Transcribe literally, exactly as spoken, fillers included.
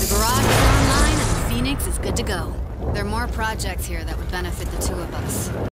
The garage is online and the Phoenix is good to go. There are more projects here that would benefit the two of us.